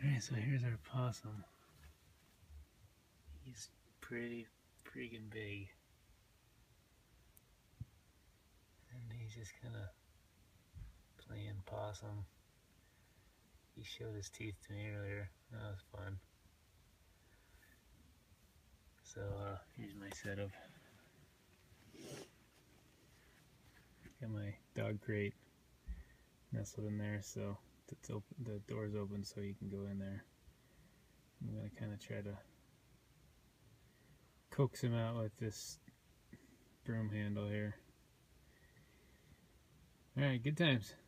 Alright, so here's our possum. He's pretty freaking big. And he's just kind of playing possum. He showed his teeth to me earlier. That was fun. So here's my setup. Got my dog crate nestled in there, so it's open, the door's open so you can go in there. I'm gonna kind of try to coax him out with this broom handle here. Alright, good times.